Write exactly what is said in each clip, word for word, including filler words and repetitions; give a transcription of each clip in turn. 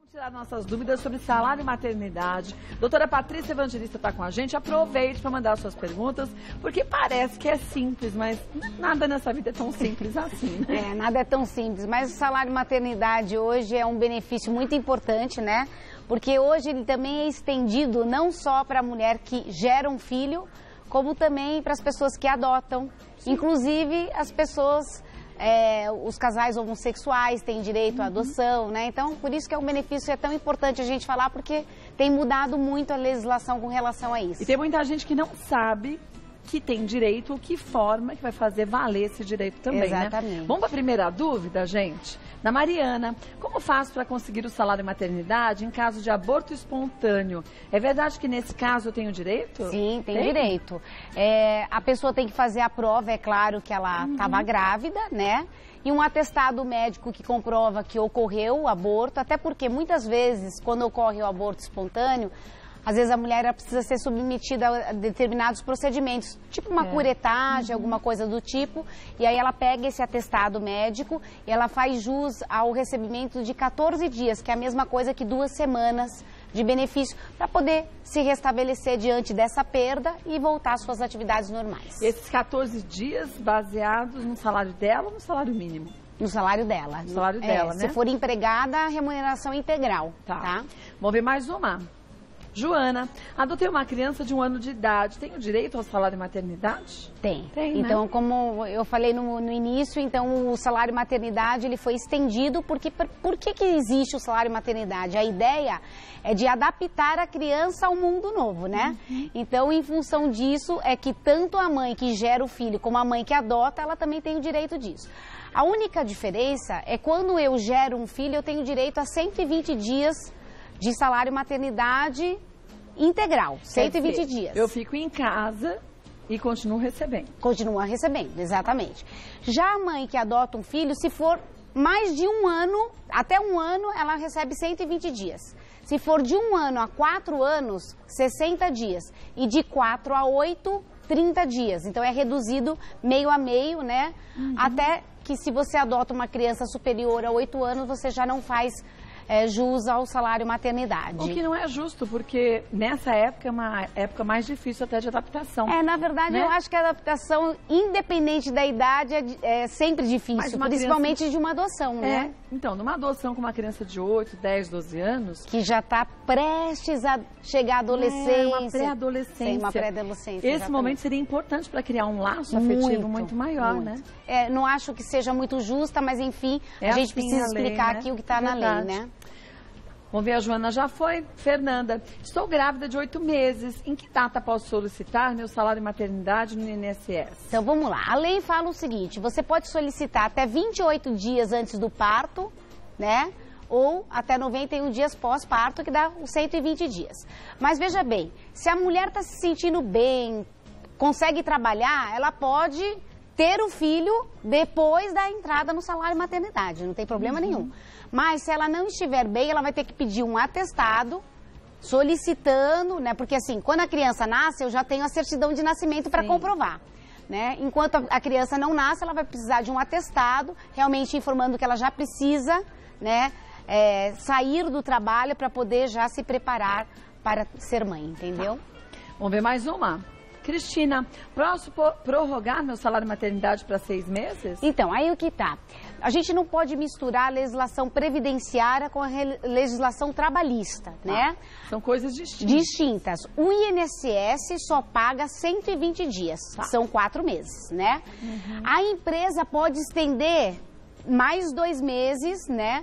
Vamos tirar nossas dúvidas sobre salário e maternidade. Doutora Patrícia Evangelista está com a gente. Aproveite para mandar suas perguntas, porque parece que é simples, mas nada nessa vida é tão simples assim, né? É, nada é tão simples, mas o salário e maternidade hoje é um benefício muito importante, né? Porque hoje ele também é estendido não só para a mulher que gera um filho, como também para as pessoas que adotam. Sim. Inclusive as pessoas... É, os casais homossexuais têm direito à adoção, né? Então, por isso que é um benefício, é tão importante a gente falar, porque tem mudado muito a legislação com relação a isso. E tem muita gente que não sabe que tem direito, ou que forma que vai fazer valer esse direito também, Exatamente. né? Vamos para a primeira dúvida, gente? Na Mariana, como faço para conseguir o salário de maternidade em caso de aborto espontâneo? É verdade que nesse caso eu tenho direito? Sim, tem, tem? direito. É, a pessoa tem que fazer a prova, é claro que ela estava uhum. grávida, né? E um atestado médico que comprova que ocorreu o aborto, até porque muitas vezes, quando ocorre o aborto espontâneo, às vezes a mulher precisa ser submetida a determinados procedimentos, tipo uma é. curetagem, uhum. alguma coisa do tipo, e aí ela pega esse atestado médico e ela faz jus ao recebimento de quatorze dias, que é a mesma coisa que duas semanas de benefício, para poder se restabelecer diante dessa perda e voltar às suas atividades normais. Esses quatorze dias baseados no salário dela ou no salário mínimo? No salário dela. No salário é, dela, né? Se for empregada, a remuneração integral, tá? tá? Vamos ver mais uma. Joana, adotei uma criança de um ano de idade. Tem o direito ao salário de maternidade? Tem. Tem, então, né? como eu falei no, no início, então o salário maternidade ele foi estendido. Porque, por, por que, que existe o salário maternidade? A ideia é de adaptar a criança ao mundo novo, né? Uhum. Então, em função disso, é que tanto a mãe que gera o filho como a mãe que adota, ela também tem o direito disso. A única diferença é quando eu gero um filho, eu tenho direito a cento e vinte dias de salário maternidade integral, cento e vinte dias. Eu fico em casa e continuo recebendo. Continua recebendo, exatamente. Já a mãe que adota um filho, se for mais de um ano, até um ano, ela recebe cento e vinte dias. Se for de um ano a quatro anos, sessenta dias. E de quatro a oito, trinta dias. Então é reduzido meio a meio, né? Uhum. Até que se você adota uma criança superior a oito anos, você já não faz... É, jus ao salário maternidade. O que não é justo, porque nessa época é uma época mais difícil até de adaptação. É, na verdade, né? Eu acho que a adaptação, independente da idade, é, é sempre difícil, principalmente criança... de uma adoção, é. né? Então, numa adoção com uma criança de oito, dez, doze anos... Que já está prestes a chegar à adolescência. É, uma pré-adolescência. Sim, uma pré-adolescência. Esse exatamente. momento seria importante para criar um laço afetivo muito, muito maior, muito. né? É, não acho que seja muito justa, mas enfim, é a gente assim precisa a lei, explicar né? aqui o que está na lei, né? Vamos ver, a Joana já foi. Fernanda, estou grávida de oito meses. Em que data posso solicitar meu salário de maternidade no I N S S? Então, vamos lá. A lei fala o seguinte, você pode solicitar até vinte e oito dias antes do parto, né? Ou até noventa e um dias pós-parto, que dá os cento e vinte dias. Mas veja bem, se a mulher está se sentindo bem, consegue trabalhar, ela pode ter o filho depois da entrada no salário maternidade, não tem problema uhum. nenhum. Mas se ela não estiver bem, ela vai ter que pedir um atestado solicitando, né? Porque assim, quando a criança nasce, eu já tenho a certidão de nascimento para comprovar. Né? Enquanto a criança não nasce, ela vai precisar de um atestado, realmente informando que ela já precisa, né, é, sair do trabalho para poder já se preparar para ser mãe, entendeu? Tá. Vamos ver mais uma. Cristina, posso prorrogar meu salário de maternidade para seis meses? Então, aí o que tá? A gente não pode misturar a legislação previdenciária com a legislação trabalhista, ah, né? São coisas distintas. Distintas. O I N S S só paga cento e vinte dias, tá. São quatro meses, né? Uhum. A empresa pode estender mais dois meses, né?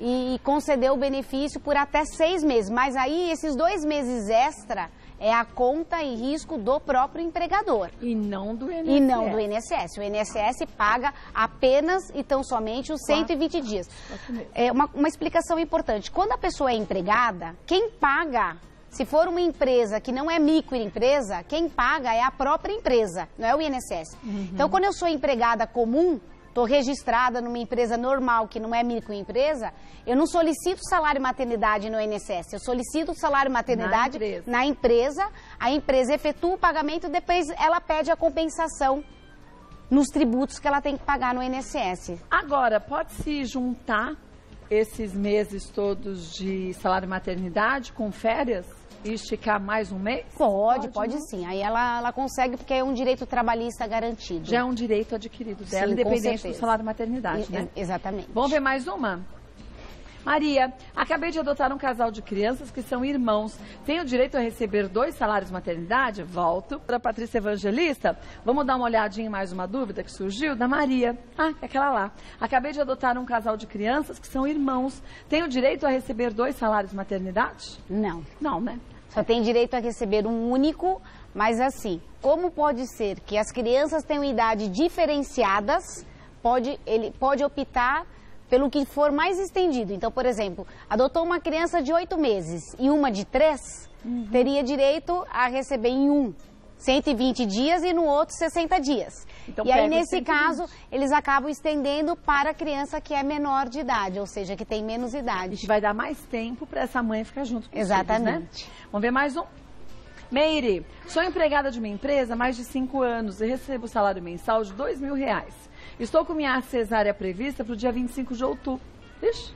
E conceder o benefício por até seis meses. Mas aí, esses dois meses extra... é a conta e risco do próprio empregador. E não do I N S S. E não do I N S S. O I N S S paga apenas e tão somente os cento e vinte dias. É uma, uma explicação importante. Quando a pessoa é empregada, quem paga, se for uma empresa que não é microempresa, quem paga é a própria empresa, não é o I N S S. Uhum. Então, quando eu sou empregada comum, estou registrada numa empresa normal que não é microempresa, eu não solicito salário maternidade no I N S S, eu solicito salário maternidade na empresa. na empresa, a empresa efetua o pagamento, depois ela pede a compensação nos tributos que ela tem que pagar no I N S S. Agora, pode se juntar esses meses todos de salário maternidade com férias e esticar mais um mês? Pode, pode, pode né? sim. Aí ela, ela consegue porque é um direito trabalhista garantido. Já é um direito adquirido dela, sim, independente do salário maternidade, e, né? Exatamente. Vamos ver mais uma? Maria, acabei de adotar um casal de crianças que são irmãos. Tenho direito a receber dois salários maternidade? Volto para a Patrícia Evangelista. Vamos dar uma olhadinha em mais uma dúvida que surgiu? Da Maria. Ah, é aquela lá. Acabei de adotar um casal de crianças que são irmãos. Tenho direito a receber dois salários maternidade? Não. Não, né? Só tem direito a receber um único, mas assim, como pode ser que as crianças tenham idade diferenciadas, pode, ele pode optar pelo que for mais estendido. Então, por exemplo, adotou uma criança de oito meses e uma de três, uhum. teria direito a receber em um cento e vinte dias e no outro sessenta dias. Então, e aí, nesse caso, eles acabam estendendo para a criança que é menor de idade, ou seja, que tem menos idade. E que vai dar mais tempo para essa mãe ficar junto com Exatamente. os filhos, né? Vamos ver mais um? Meire, sou empregada de uma empresa há mais de cinco anos e recebo salário mensal de dois mil reais. Estou com minha cesárea prevista para o dia vinte e cinco de outubro. Ixi.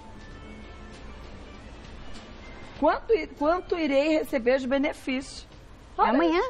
Quanto, quanto irei receber de benefício? Olha. Amanhã?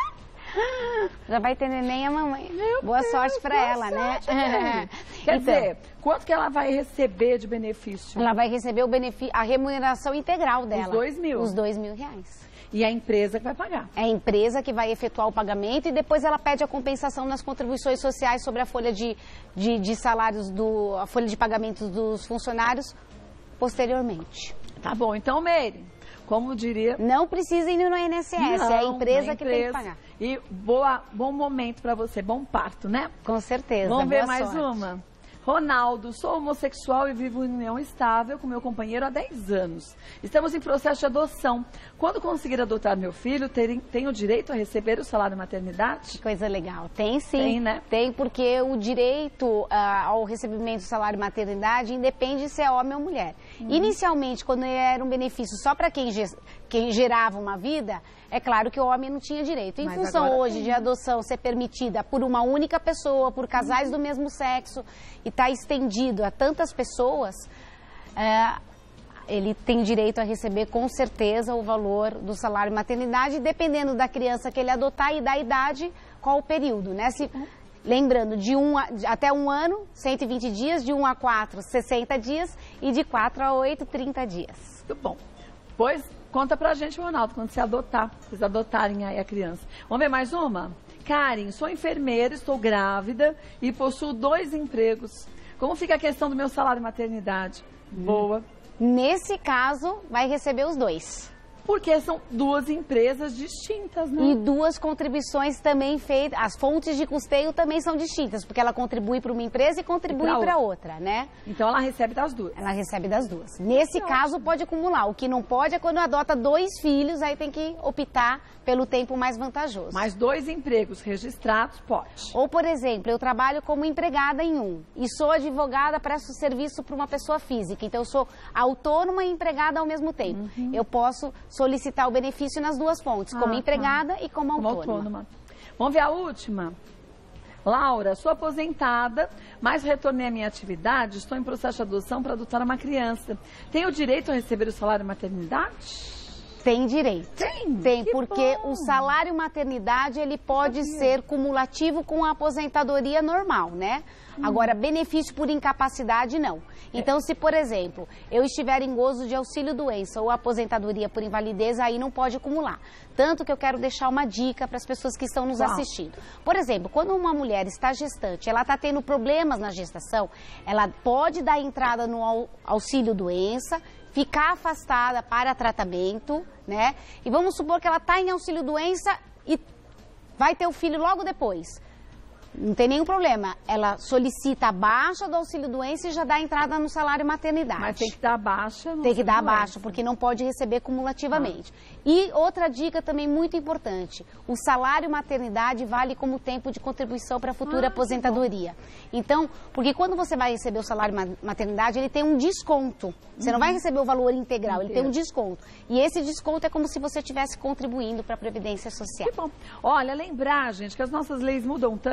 Já vai ter neném a mamãe. Meu boa Deus, sorte para ela, sorte, né? Quer então, dizer, quanto que ela vai receber de benefício? Ela vai receber o benefício, a remuneração integral dela. Os dois mil? Os dois mil reais. E a empresa que vai pagar? É a empresa que vai efetuar o pagamento e depois ela pede a compensação nas contribuições sociais sobre a folha de, de, de salários, do, a folha de pagamentos dos funcionários posteriormente. Tá bom, então, Meire, como diria... Não precisa ir no I N S S, Não, é a empresa a que empresa. tem que pagar. E boa, bom momento para você, bom parto, né? Com certeza. Vamos ver boa mais sorte. uma. Ronaldo, sou homossexual e vivo em união estável com meu companheiro há dez anos. Estamos em processo de adoção. Quando conseguir adotar meu filho, ter, tenho direito a receber o salário maternidade? Que coisa legal. Tem sim. Tem, né? Tem, porque o direito uh, ao recebimento do salário maternidade independe se é homem ou mulher. Hum. Inicialmente, quando era um benefício só para quem, quem gerava uma vida, é claro que o homem não tinha direito. Em Mas função hoje tem. de adoção ser permitida por uma única pessoa, por casais hum. do mesmo sexo, e está estendido a tantas pessoas, é, ele tem direito a receber com certeza o valor do salário maternidade, dependendo da criança que ele adotar e da idade, qual o período, né? Se, lembrando, de um a, de, até um ano, cento e vinte dias, de um a quatro, sessenta dias e de quatro a oito, trinta dias. Muito bom. Pois, conta pra gente, Ronaldo, quando você adotar, vocês adotarem aí a criança. Vamos ver mais uma? Karen, sou enfermeira, estou grávida e possuo dois empregos. Como fica a questão do meu salário maternidade? Hum. Boa. Nesse caso, vai receber os dois. Porque são duas empresas distintas, né? E duas contribuições também feitas. As fontes de custeio também são distintas, porque ela contribui para uma empresa e contribui para outra, né? Então ela recebe das duas. Ela recebe das duas. Nesse que caso, ótimo. Pode acumular. O que não pode é quando adota dois filhos, aí tem que optar pelo tempo mais vantajoso. Mas dois empregos registrados, pode. Ou, por exemplo, eu trabalho como empregada em um e sou advogada, presto serviço para uma pessoa física. Então, eu sou autônoma e empregada ao mesmo tempo. Uhum. Eu posso solicitar o benefício nas duas fontes, como ah, empregada tá. e como autônoma. como autônoma. Vamos ver a última? Laura, sou aposentada, mas retornei à minha atividade, estou em processo de adoção para adotar uma criança. Tenho direito a receber o salário maternidade? Tem direito. Tem? Tem, porque bom. O salário maternidade, ele pode ser cumulativo com a aposentadoria normal, né? Hum. Agora, benefício por incapacidade, não. Então, é. se, por exemplo, eu estiver em gozo de auxílio-doença ou aposentadoria por invalidez, aí não pode acumular. Tanto que eu quero deixar uma dica para as pessoas que estão nos Uau. assistindo. Por exemplo, quando uma mulher está gestante, ela está tendo problemas na gestação, ela pode dar entrada no auxílio-doença, ficar afastada para tratamento, né? E vamos supor que ela está em auxílio-doença e vai ter o filho logo depois. Não tem nenhum problema. Ela solicita a baixa do auxílio-doença e já dá entrada no salário maternidade. Mas tem que dar a baixa no Tem que dar a baixa, porque não pode receber cumulativamente. Ah. E outra dica também muito importante. O salário maternidade vale como tempo de contribuição para a futura ah, aposentadoria. Então, porque quando você vai receber o salário maternidade, ele tem um desconto. Você uhum. não vai receber o valor integral, Inteiro. ele tem um desconto. E esse desconto é como se você estivesse contribuindo para a Previdência Social. Que bom. Olha, lembrar, gente, que as nossas leis mudam tanto.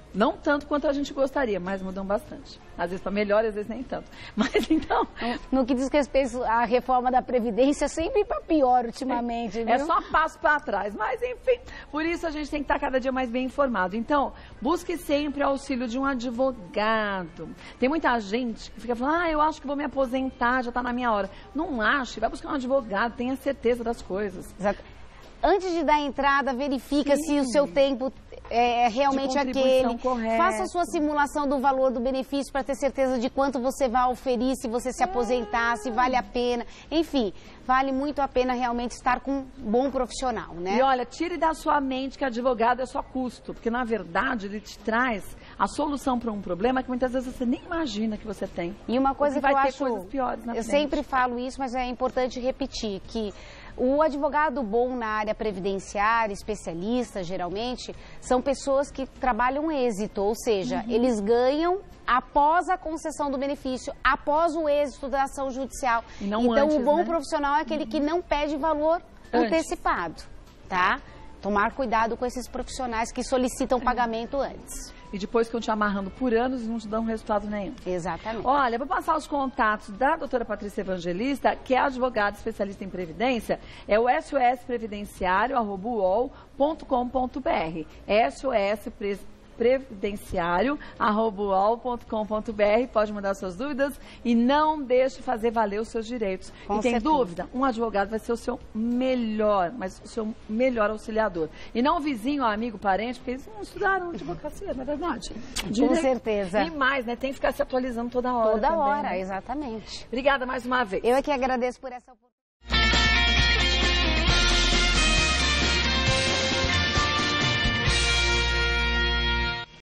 Não tanto quanto a gente gostaria, mas mudam bastante. Às vezes para melhor, às vezes nem tanto. Mas então... No que diz respeito à reforma da Previdência, sempre para pior ultimamente, viu? É só passo para trás. Mas enfim, por isso a gente tem que estar cada dia mais bem informado. Então, busque sempre o auxílio de um advogado. Tem muita gente que fica falando, ah, eu acho que vou me aposentar, já está na minha hora. Não ache, vai buscar um advogado, tenha certeza das coisas. Exato. Antes de dar entrada, verifica Sim. se o seu tempo é realmente aquele. Correta. Faça a sua simulação do valor do benefício para ter certeza de quanto você vai oferir, se você se aposentar, se vale a pena. Enfim, vale muito a pena realmente estar com um bom profissional, né? E olha, tire da sua mente que advogado é só custo, porque na verdade ele te traz a solução para um problema que muitas vezes você nem imagina que você tem. E uma coisa que, que eu vai ter acho, coisas piores na eu frente. sempre falo isso, mas é importante repetir que o advogado bom na área previdenciária, especialista, geralmente, são pessoas que trabalham êxito, ou seja, uhum. eles ganham após a concessão do benefício, após o êxito da ação judicial. E não então, antes, o bom né? profissional é aquele que não pede valor Antes. antecipado, tá? Tomar cuidado com esses profissionais que solicitam pagamento antes. E depois ficam te amarrando por anos e não te dão resultado nenhum. Exatamente. Olha, vou passar os contatos da doutora Patrícia Evangelista, que é advogada especialista em Previdência, é o S O S previdenciário arroba u o l ponto com ponto b r. S O S previdenciário arroba u o l ponto com ponto b r. Pode mandar suas dúvidas e não deixe fazer valer os seus direitos. Com e tem certeza. dúvida? Um advogado vai ser o seu melhor, mas o seu melhor auxiliador. E não o vizinho, amigo, parente, porque eles não estudaram advocacia, não é verdade? Com certeza. E mais, né? Tem que ficar se atualizando toda hora. Toda também, hora, né? exatamente. Obrigada mais uma vez. Eu é que agradeço por essa oportunidade.